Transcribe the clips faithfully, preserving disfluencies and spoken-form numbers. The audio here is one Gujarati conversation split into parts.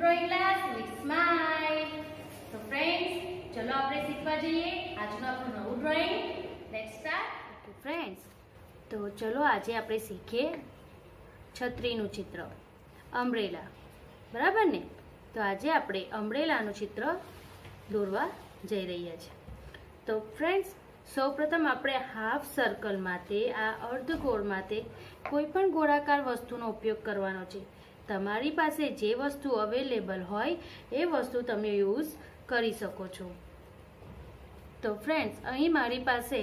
Drawing class with smile. તો ફ્રેન્ડ્સ, ચલો આપણે શીખવા જઈએ આજનું આપણું નવું drawing. Let's start. Okay friends, તો ચલો આજે આપણે શીખીએ છત્રીનું ચિત્ર, અમ્બ્રેલા. બરાબર ને? તો આજે આપણે અમ્બ્રેલાનું ચિત્ર દોરવા જઈ રહ્યા છીએ. તો ફ્રેન્ડ્સ, સૌપ્રથમ આપણે હાફ સર્કલ માટે, આ અર્ધગોળ માટે કોઈ પણ ગોળાકાર વસ્તુનો ઉપયોગ કરવાનો છે. તમારી પાસે જે વસ્તુ અવેલેબલ હોય એ વસ્તુ તમે યુઝ કરી શકો છો. તો ફ્રેન્ડ્સ, અહીં મારી પાસે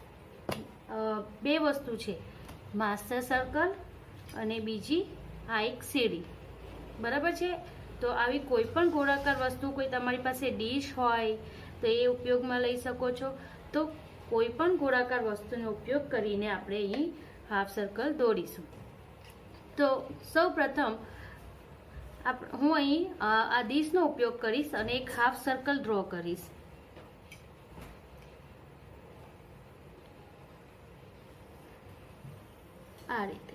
બે વસ્તુ છે, માસ્ટર સર્કલ અને બીજી આ એક સીડી. બરાબર છે? તો આવી કોઈ પણ ગોળાકાર વસ્તુ, કોઈ તમારી પાસે ડીશ હોય તો એ ઉપયોગમાં લઈ શકો છો. તો કોઈ પણ ગોળાકાર વસ્તુનો ઉપયોગ કરીને આપણે અહીં હાફ સર્કલ દોરીશું. તો સૌ પ્રથમ હું અહીં આ ડીશનો ઉપયોગ કરીશ અને એક હાફ સર્કલ ડ્રો કરીશ. આ રીતે.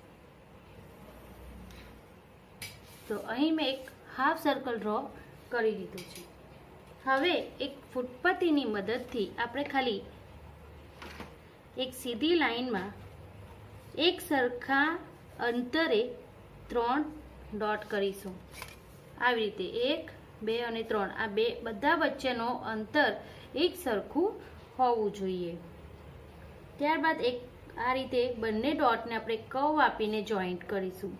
તો અહીં મેં એક હાફ સર્કલ ડ્રો કરી લીધું છે. હવે એક ફૂટપટ્ટીની મદદથી આપણે ખાલી એક સીધી લાઈનમાં એક સરખા અંતરે ત્રણ ડોટ કરીશું. આવી રીતે એક, બે અને ત્રણ, આ બે બધા વચ્ચેનો અંતર એક સરખું હોવું જોઈએ. ત્યારબાદ એક આ રીતે બંને ડોટને આપણે કર્વ આપીને જોઈન્ટ કરીશું.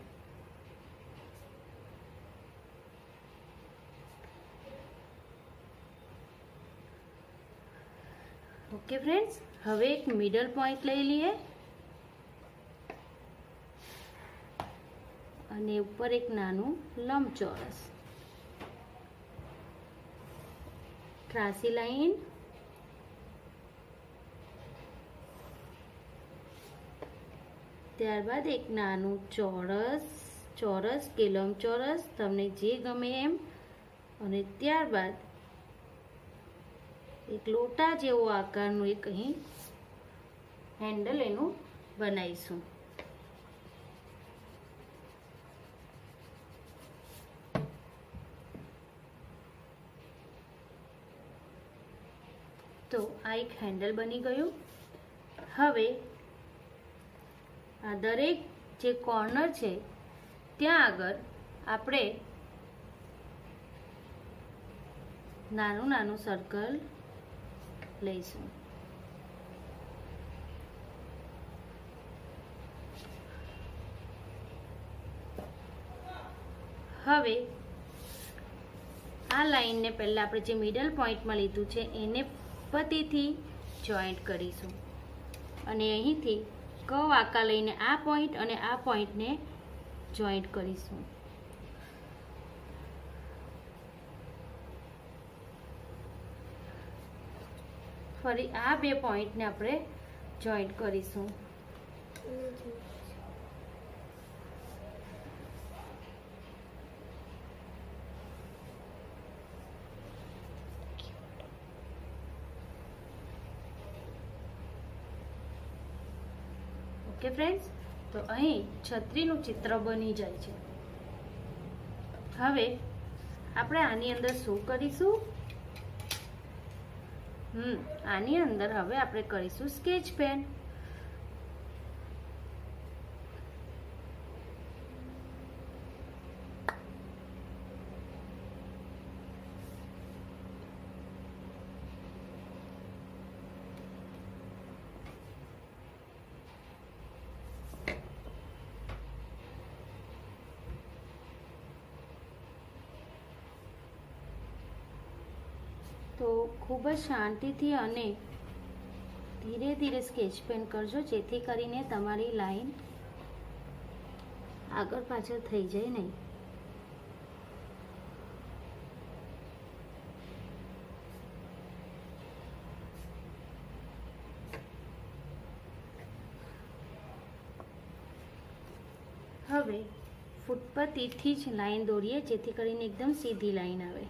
ઓકે ફ્રેન્ડ્સ, હવે એક મિડલ પોઈન્ટ લઈ લઈએ અને ઉપર એક નાનું લંબચોરસ, ત્રાસી લાઈન, ત્યારબાદ એક નાનું ચોરસ ચોરસ કે લંબચોરસ, તમને જે ગમે એમ, અને ત્યારબાદ એક લોટા જેવો આકારનું એક અહીં હેન્ડલ એનું બનાવીશું. તો આ એક હેન્ડલ બની ગયું. હવે આ દરેક જે કોર્નર છે ત્યાં આગળ આપણે નાનું નાનું સર્કલ લઈશું. હવે આ લાઈનને પહેલા આપણે જે મિડલ પોઈન્ટમાં લીધું છે એને પટ્ટીથી જોઈન્ટ કરીશું અને અહીંથી કર્વ આકાર લઈને આ પોઈન્ટ અને આ પોઈન્ટને જોઈન્ટ કરીશું. ફરી આ બે પોઈન્ટને આપણે જોઈન્ટ કરીશું. ઓકે ફ્રેન્ડ્સ, તો અહીં છત્રીનું ચિત્ર બની જાય છે. હવે આપણે આની અંદર શું કરીશું? હમ આની અંદર હવે આપણે કરીશું સ્કેચ પેન. તો ખૂબ જ શાંતિથી અને ધીરે ધીરે સ્કેચ પેન કરજો, જેથી કરીને તમારી લાઈન આગળ પાછળ થઈ જાય નહીં. હવે ફૂટપટ્ટીથી જ લાઈન દોરીએ, જેથી કરીને એકદમ સીધી લાઈન આવે.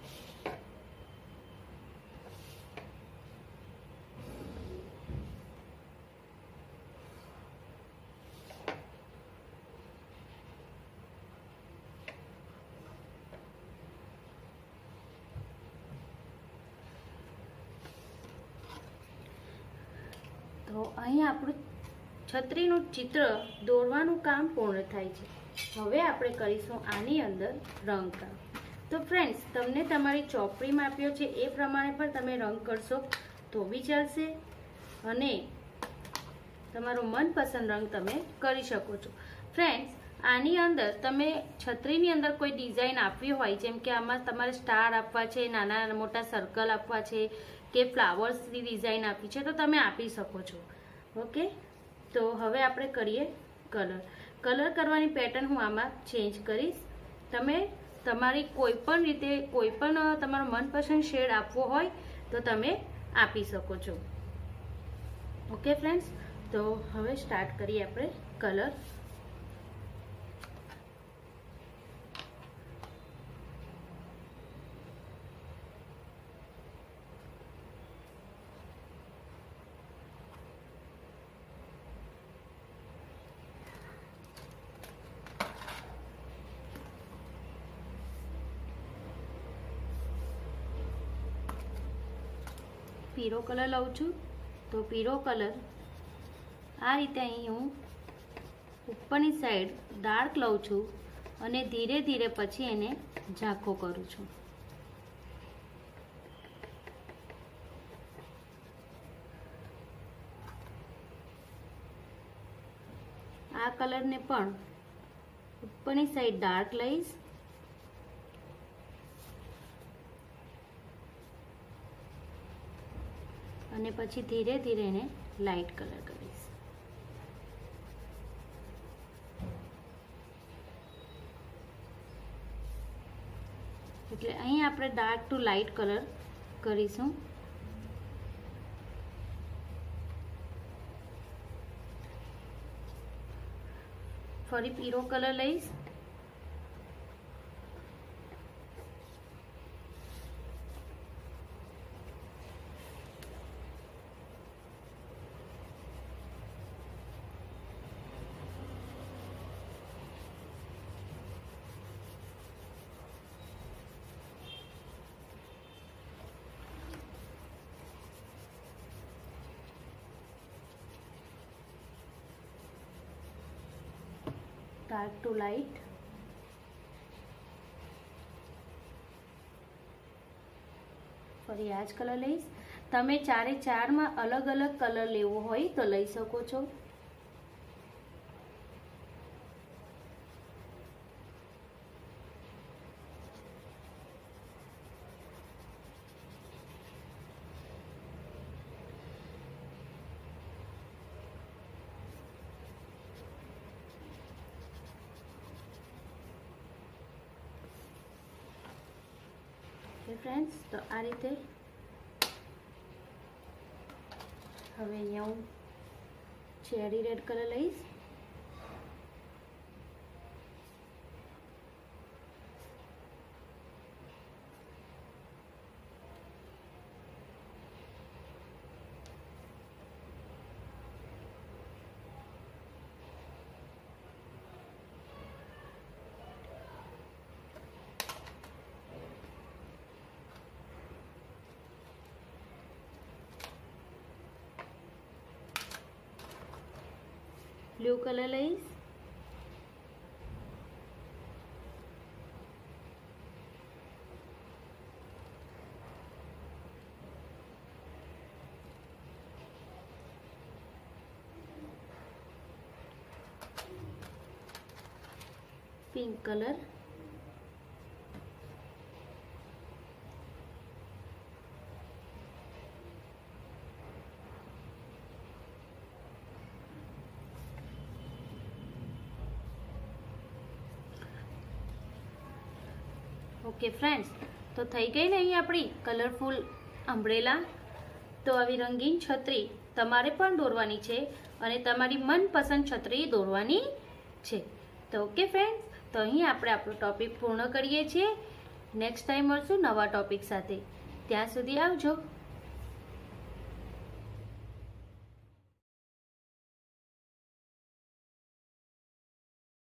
તો અહીં આપણું છત્રીનું ચિત્ર દોરવાનું કામ પૂર્ણ થાય છે. હવે આપણે કરીશું આની અંદર રંગકામ. તો ફ્રેન્ડ્સ, તમને તમારી ચોપડીમાં આપ્યો છે એ પ્રમાણે પણ તમે રંગ કરશો તો બી ચાલશે, અને તમારો મનપસંદ રંગ તમે કરી શકો છો. ફ્રેન્ડ્સ, આની અંદર તમે છત્રીની અંદર કોઈ ડિઝાઇન આપવી હોય, જેમ કે આમાં તમારે સ્ટાર આપવા છે, નાના મોટા સર્કલ આપવા છે, કે ફ્લાવર્સની ડિઝાઇન આપવી છે, તો તમે આપી શકો છો. ઓકે, તો હવે આપણે કરીએ કલર. કલર કરવાની પેટર્ન હું આમાં ચેન્જ કરીશ. તમે તમારી કોઈ પણ રીતે કોઈ પણ તમારો મનપસંદ શેડ આપવો હોય તો તમે આપી શકો છો. ઓકે ફ્રેન્ડ્સ, તો હવે સ્ટાર્ટ કરીએ આપણે કલર. પીળો કલર લઉં છું. તો પીળો કલર આ રીતે અહીં હું ઉપરની સાઈડ ડાર્ક લઉં છું અને ધીરે ધીરે પછી એને ઝાંખો કરું છું. આ કલરને પણ ઉપરની સાઈડ ડાર્ક લઈશ અને પછી ધીરે ધીરે એને લાઇટ કલર કરીશ. એટલે અહીં આપણે ડાર્ક ટુ લાઇટ કલર કરીશું. ફરી પીળો કલર લઈશ. Dark to light. ફરી આ જ કલર લઈશ. તમે ચારે ચારમાં અલગ અલગ કલર લેવો હોય તો લઈ શકો છો. ફ્રેન્ડ્સ, તો આ રીતે હવે અહીંયા હું ચેરી રેડ કલર લઈશ. બ્લુ કલર લઈશ. Pink colour. ઓકે ફ્રેન્ડ્સ, તો થઈ ગઈ ને અહીં આપણી કલરફુલ અમ્બ્રેલા. તો આવી રંગીન છત્રી તમારે પણ દોરવાની છે અને તમારી મનપસંદ છત્રી દોરવાની છે. તો ઓકે ફ્રેન્ડ્સ, તો અહીં આપણે આપણો ટોપિક પૂર્ણ કરીએ છીએ. નેક્સ્ટ ટાઈમ મળશું નવા ટોપિક સાથે. ત્યાં સુધી આવજો.